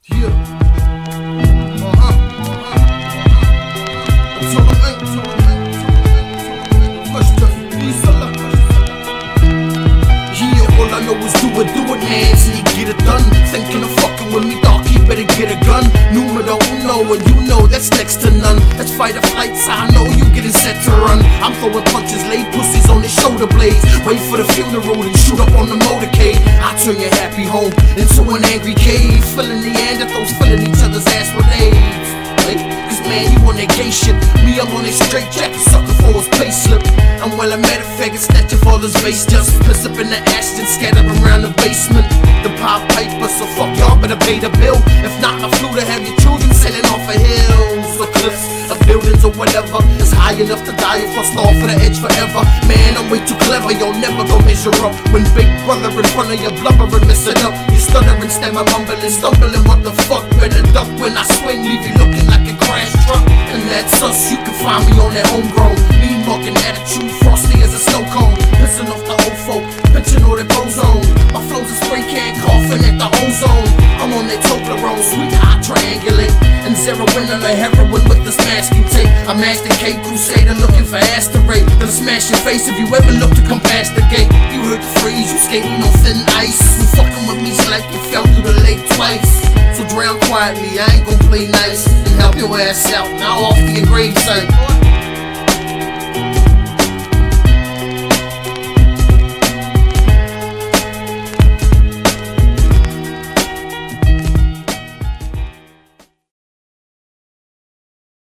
Yeah. All I know is do it, man, till you get it done. Thinking of fucking with me, dog, you better get a gun. Numero uno, and you know that's next to none. That's fight or flight, so I know you getting set to run. I'm throwing punches, lay pussies on the shoulder blades. Wait for the funeral and shoot up on the motorcade. I turn your happy home into an angry cave, filling Neanderthals, filling each other's ass with AIDS. Cause man, you on that gay shit. Me, I'm on that straight jacket, sucker for his pay slip. I'm well, I met a faggot, snatch your father's vase. Just piss up in the Ashton, scattered around the basement. The pop paper, so fuck y'all, better pay the bill. If not, I flew to have your children sailing off of hills or cliffs or buildings or whatever. It's high enough to die if I stall for the edge forever. Man, I'm way too clever, you'll never go measure up. When big brother in front of you blubbering, messing up. You stuttering, stammering, mumbling, stumbling, what the fuck? Better duck when I swing, leave you looking like a crash truck. And that's us, you can find me on that homegrown mean mugging attitude, frosty as a snow cone. Pissing off the old folk, pitching all that ozone. My flow's a spray can, coughing at the ozone. I'm on that Toblerone, sweet hot triangulate, and zeroing on the heroin with this masking tape. I'm Master K Crusader looking for asteroid. Gonna smash your face if you ever look to come past the gate. You heard the freeze, you skating on thin ice. You fucking with me like you fell through the lake twice. So drown quietly, I ain't gon' play nice and help your ass out. Now off to your gravesite.